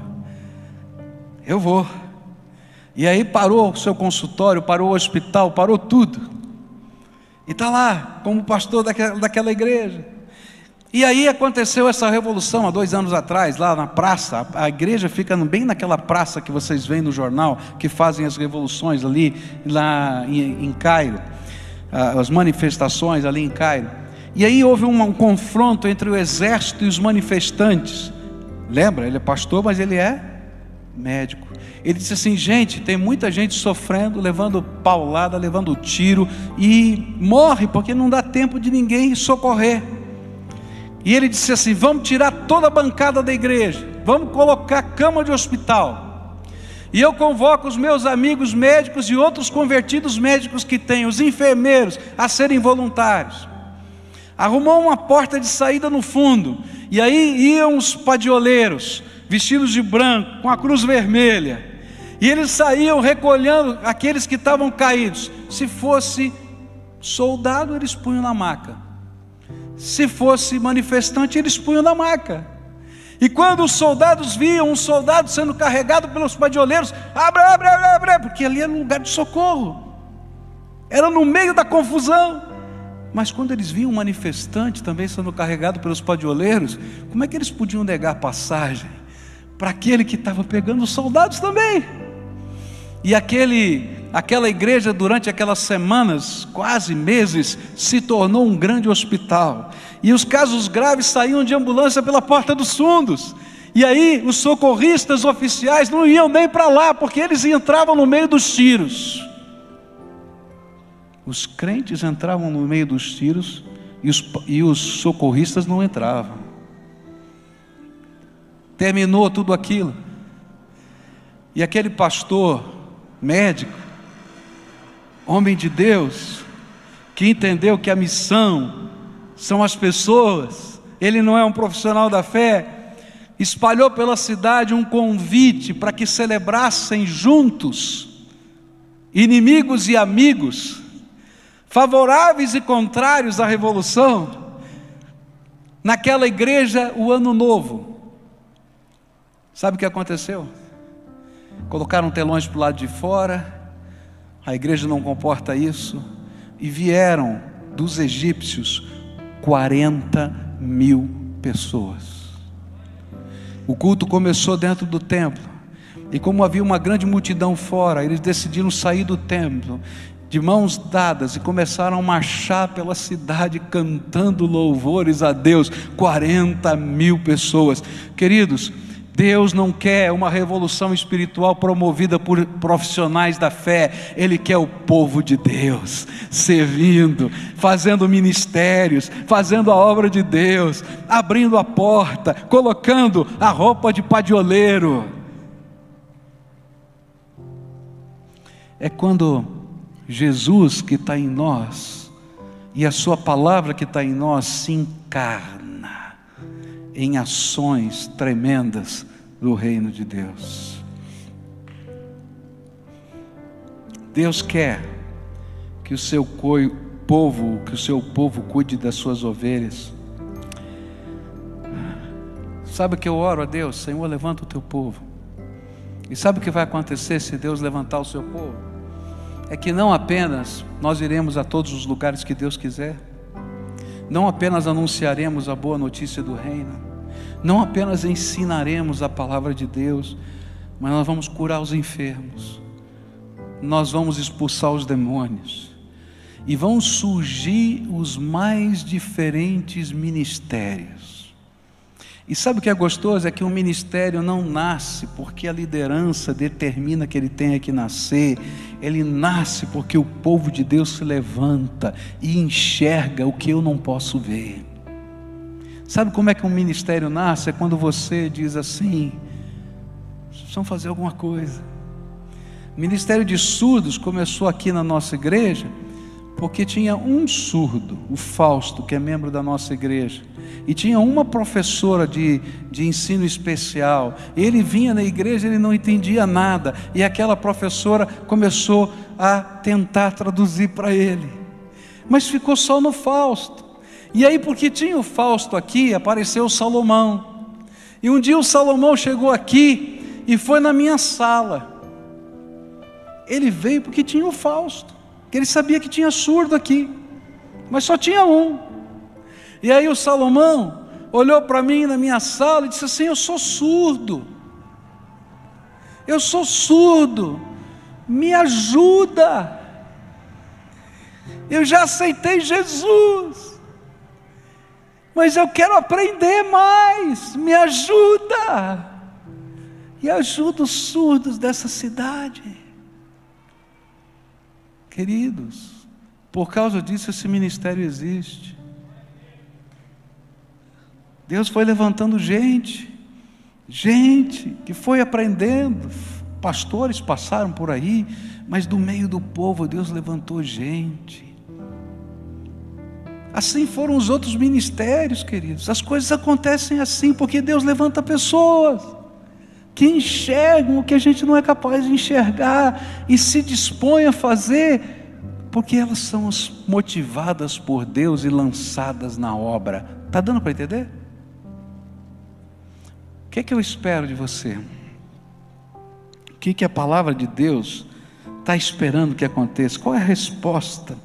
eu vou. E aí parou o seu consultório, parou o hospital, parou tudo, e está lá como pastor daquela, daquela igreja. E aí aconteceu essa revolução há dois anos atrás, lá na praça. A igreja fica bem naquela praça que vocês veem no jornal, que fazem as revoluções ali, lá em, em Cairo, as manifestações ali em Cairo. E aí houve um, um confronto entre o exército e os manifestantes. Lembra? Ele é pastor, mas ele é médico. Ele disse assim: gente, tem muita gente sofrendo, levando paulada, levando tiro, e morre porque não dá tempo de ninguém socorrer. E ele disse assim: vamos tirar toda a bancada da igreja, vamos colocar cama de hospital, e eu convoco os meus amigos médicos e outros convertidos médicos que têm, os enfermeiros, a serem voluntários. Arrumou uma porta de saída no fundo, e aí iam os padioleiros, vestidos de branco, com a cruz vermelha, e eles saíam recolhendo aqueles que estavam caídos. Se fosse soldado, eles punham na maca; se fosse manifestante, eles punham na maca. E quando os soldados viam um soldado sendo carregado pelos padioleiros, abre, abre, abre, abre, porque ali era um lugar de socorro, era no meio da confusão. Mas quando eles viam um manifestante também sendo carregado pelos padioleiros, como é que eles podiam negar passagem para aquele que estava pegando os soldados também? E aquele, aquela igreja, durante aquelas semanas, quase meses, se tornou um grande hospital, e os casos graves saíam de ambulância pela porta dos fundos. E aí os socorristas oficiais não iam nem para lá, porque eles entravam no meio dos tiros. Os crentes entravam no meio dos tiros, e os, e os socorristas não entravam. Terminou tudo aquilo, e aquele pastor, médico, homem de Deus, que entendeu que a missão são as pessoas, ele não é um profissional da fé, espalhou pela cidade um convite para que celebrassem juntos, inimigos e amigos, favoráveis e contrários à revolução, naquela igreja, o ano novo. Sabe o que aconteceu? Colocaram telões para o lado de fora, a igreja não comporta isso, e vieram dos egípcios quarenta mil pessoas. O culto começou dentro do templo, e como havia uma grande multidão fora, eles decidiram sair do templo de mãos dadas e começaram a marchar pela cidade cantando louvores a Deus. Quarenta mil pessoas. Queridos, Deus não quer uma revolução espiritual promovida por profissionais da fé. Ele quer o povo de Deus servindo, fazendo ministérios, fazendo a obra de Deus, abrindo a porta, colocando a roupa de padioleiro. É quando Jesus, que está em nós, e a sua palavra que está em nós, se encarna em ações tremendas do reino de Deus. Deus quer que o seu povo, que o seu povo cuide das suas ovelhas. Sabe o que eu oro a Deus? Senhor, levanta o teu povo. E sabe o que vai acontecer se Deus levantar o seu povo? É que não apenas nós iremos a todos os lugares que Deus quiser, não apenas anunciaremos a boa notícia do reino, não apenas ensinaremos a palavra de Deus, mas nós vamos curar os enfermos, nós vamos expulsar os demônios, e vão surgir os mais diferentes ministérios. E sabe o que é gostoso? É que um ministério não nasce porque a liderança determina que ele tenha que nascer. Ele nasce porque o povo de Deus se levanta e enxerga o que eu não posso ver. Sabe como é que um ministério nasce? É quando você diz assim: precisamos fazer alguma coisa. O ministério de surdos começou aqui na nossa igreja porque tinha um surdo, o Fausto, que é membro da nossa igreja, e tinha uma professora de, de ensino especial. Ele vinha na igreja, ele não entendia nada, e aquela professora começou a tentar traduzir para ele, mas ficou só no Fausto. E aí, porque tinha o Fausto aqui, apareceu o Salomão, e um dia o Salomão chegou aqui e foi na minha sala. Ele veio porque tinha o Fausto, que ele sabia que tinha surdo aqui, mas só tinha um. E aí o Salomão olhou para mim na minha sala e disse assim: eu sou surdo, eu sou surdo, me ajuda, eu já aceitei Jesus, mas eu quero aprender mais, me ajuda. E ajuda os surdos dessa cidade. Queridos, por causa disso esse ministério existe. Deus foi levantando gente, gente que foi aprendendo. Pastores passaram por aí, mas do meio do povo Deus levantou gente. Assim foram os outros ministérios, queridos. As coisas acontecem assim porque Deus levanta pessoas que enxergam o que a gente não é capaz de enxergar e se dispõem a fazer, porque elas são as motivadas por Deus e lançadas na obra. Está dando para entender? O que é que eu espero de você? O que é que a palavra de Deus está esperando que aconteça? Qual é a resposta?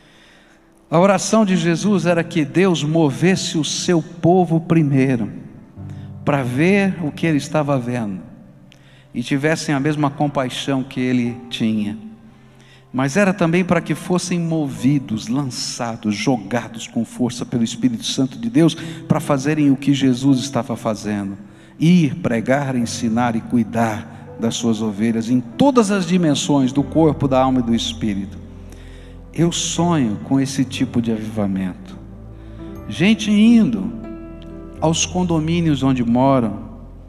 A oração de Jesus era que Deus movesse o seu povo primeiro, para ver o que ele estava vendo, e tivessem a mesma compaixão que ele tinha. Mas era também para que fossem movidos, lançados, jogados com força pelo Espírito Santo de Deus, para fazerem o que Jesus estava fazendo: ir, pregar, ensinar e cuidar das suas ovelhas, em todas as dimensões do corpo, da alma e do espírito. Eu sonho com esse tipo de avivamento. Gente indo aos condomínios onde moram,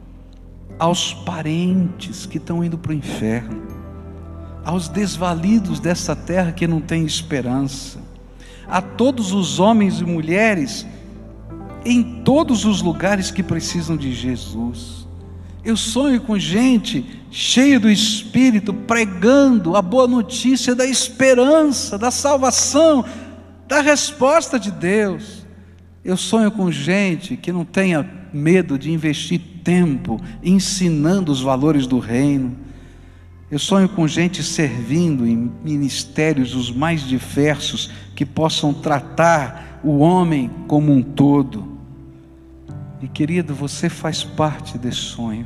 aos parentes que estão indo para o inferno, aos desvalidos dessa terra que não tem esperança, a todos os homens e mulheres em todos os lugares que precisam de Jesus. Eu sonho com gente cheia do Espírito, pregando a boa notícia da esperança, da salvação, da resposta de Deus. Eu sonho com gente que não tenha medo de investir tempo ensinando os valores do reino. Eu sonho com gente servindo em ministérios os mais diversos, que possam tratar o homem como um todo. E querido, você faz parte desse sonho.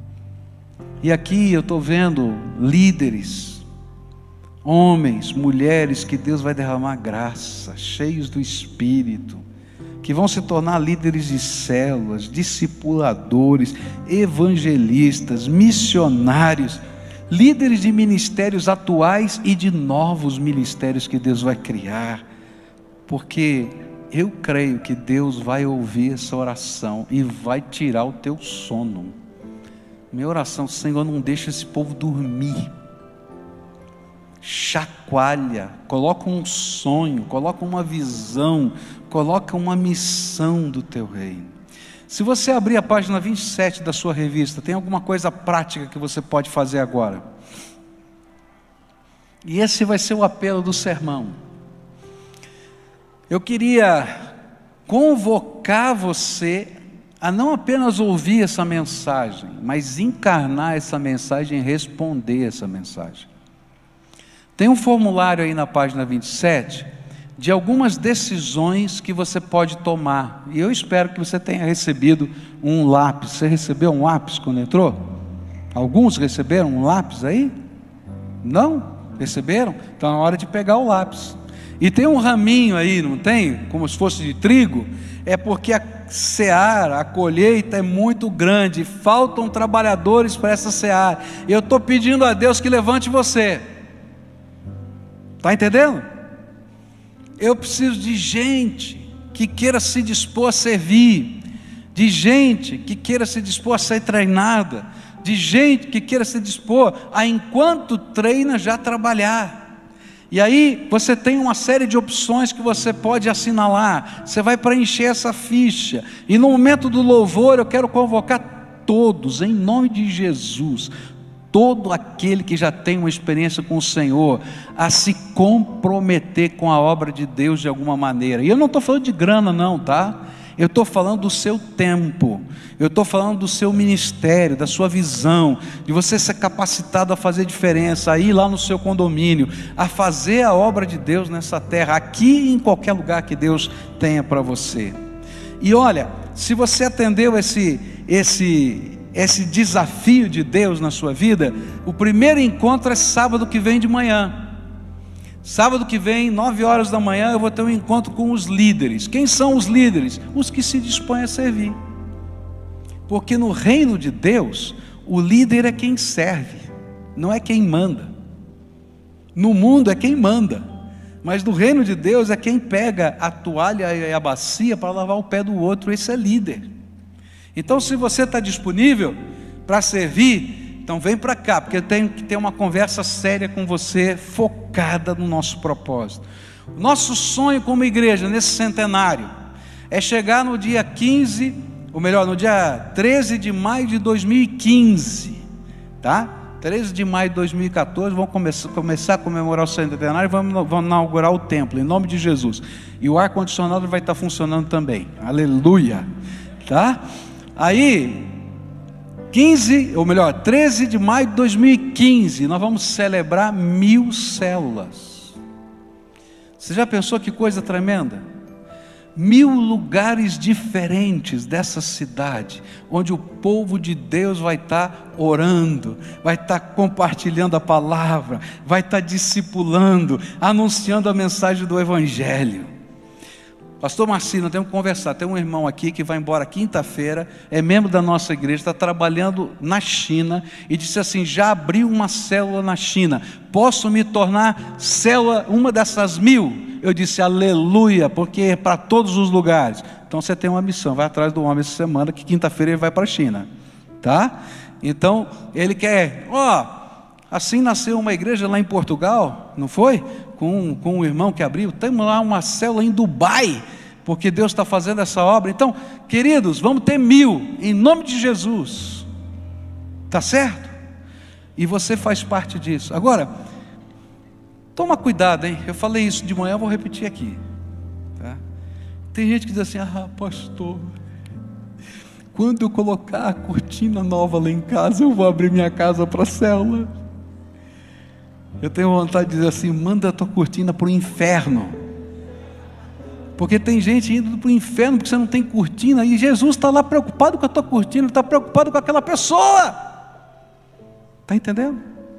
E aqui eu estou vendo líderes, homens, mulheres, que Deus vai derramar graça, cheios do Espírito, que vão se tornar líderes de células, discipuladores, evangelistas, missionários, líderes de ministérios atuais e de novos ministérios que Deus vai criar, porque eu creio que Deus vai ouvir essa oração e vai tirar o teu sono. Minha oração: Senhor, não deixa esse povo dormir, chacoalha, coloca um sonho, coloca uma visão, coloca uma missão do teu reino. Se você abrir a página vinte e sete da sua revista, tem alguma coisa prática que você pode fazer agora. E esse vai ser o apelo do sermão. Eu queria convocar você a não apenas ouvir essa mensagem, mas encarnar essa mensagem e responder essa mensagem. Tem um formulário aí na página vinte e sete, de algumas decisões que você pode tomar, e eu espero que você tenha recebido um lápis. Você recebeu um lápis quando entrou? Alguns receberam um lápis aí? Não? Receberam? Então é hora de pegar o lápis. E tem um raminho aí, não tem? Como se fosse de trigo. É porque a seara, a colheita é muito grande, faltam trabalhadores para essa seara. Eu estou pedindo a Deus que levante você. Está entendendo? Eu preciso de gente que queira se dispor a servir, de gente que queira se dispor a ser treinada, de gente que queira se dispor a, enquanto treina, já trabalhar. E aí você tem uma série de opções que você pode assinalar. Você vai preencher essa ficha, e no momento do louvor eu quero convocar todos, em nome de Jesus, todo aquele que já tem uma experiência com o Senhor, a se comprometer com a obra de Deus de alguma maneira. E eu não estou falando de grana não, tá? Eu estou falando do seu tempo, eu estou falando do seu ministério, da sua visão, de você ser capacitado a fazer diferença, a ir lá no seu condomínio, a fazer a obra de Deus nessa terra, aqui e em qualquer lugar que Deus tenha para você. E olha, se você atendeu esse, esse, esse desafio de Deus na sua vida, o primeiro encontro é sábado que vem de manhã. Sábado que vem, nove horas da manhã, eu vou ter um encontro com os líderes. Quem são os líderes? Os que se dispõem a servir. Porque no reino de Deus, o líder é quem serve, não é quem manda. No mundo é quem manda, mas no reino de Deus é quem pega a toalha e a bacia para lavar o pé do outro. Esse é líder. Então, se você está disponível para servir, então vem para cá, porque eu tenho que ter uma conversa séria com você, focada no nosso propósito. O nosso sonho como igreja nesse centenário é chegar no dia quinze, ou melhor, no dia treze de maio de dois mil e quinze, tá? treze de maio de dois mil e quatorze, vamos começar, começar a comemorar o centenário e vamos, vamos inaugurar o templo, em nome de Jesus. E o ar-condicionado vai estar funcionando também, aleluia, tá? Aí, quinze, ou melhor, treze de maio de dois mil e quinze, nós vamos celebrar mil células. Você já pensou que coisa tremenda? Mil lugares diferentes dessa cidade, onde o povo de Deus vai estar orando, vai estar compartilhando a palavra, vai estar discipulando, anunciando a mensagem do Evangelho. Pastor Marcinho, nós temos que conversar. Tem um irmão aqui que vai embora quinta-feira, é membro da nossa igreja, está trabalhando na China, e disse assim: já abriu uma célula na China, posso me tornar célula, uma dessas mil? Eu disse aleluia, porque é para todos os lugares. Então você tem uma missão, vai atrás do homem essa semana, que quinta-feira ele vai para a China, tá? Então ele quer, ó, assim nasceu uma igreja lá em Portugal, não foi? Com, com um irmão que abriu, temos lá uma célula em Dubai, porque Deus está fazendo essa obra. Então, queridos, vamos ter mil, em nome de Jesus, tá certo? E você faz parte disso. Agora, toma cuidado, hein? Eu falei isso de manhã, eu vou repetir aqui, tá? Tem gente que diz assim: ah, pastor, quando eu colocar a cortina nova lá em casa, eu vou abrir minha casa para a célula. Eu tenho vontade de dizer assim: manda a tua cortina para o inferno, porque tem gente indo para o inferno porque você não tem cortina, e Jesus está lá preocupado com a tua cortina, está preocupado com aquela pessoa. Está entendendo?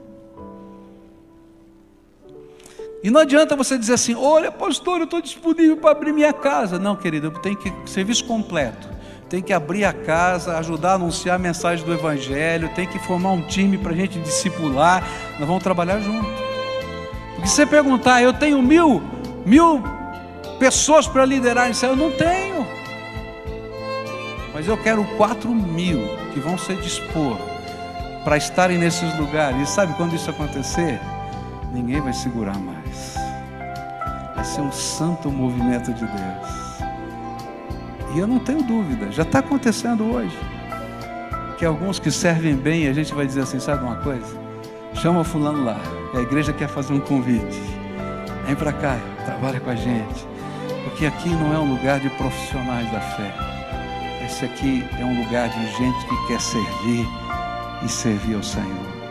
E não adianta você dizer assim: olha, pastor, eu estou disponível para abrir minha casa. Não, querido, eu tenho que, serviço completo, tem que abrir a casa, ajudar a anunciar a mensagem do Evangelho, tem que formar um time para a gente discipular, nós vamos trabalhar junto. Porque se você perguntar, eu tenho mil, mil pessoas para liderar isso, eu não tenho, mas eu quero quatro mil que vão se dispor para estarem nesses lugares. E sabe quando isso acontecer? Ninguém vai segurar mais, vai ser um santo movimento de Deus. E eu não tenho dúvida, já está acontecendo hoje, que alguns que servem bem, a gente vai dizer assim: sabe uma coisa? Chama fulano lá, a igreja quer fazer um convite, vem para cá, trabalha com a gente, porque aqui não é um lugar de profissionais da fé, é esse aqui é um lugar de gente que quer servir e servir ao Senhor.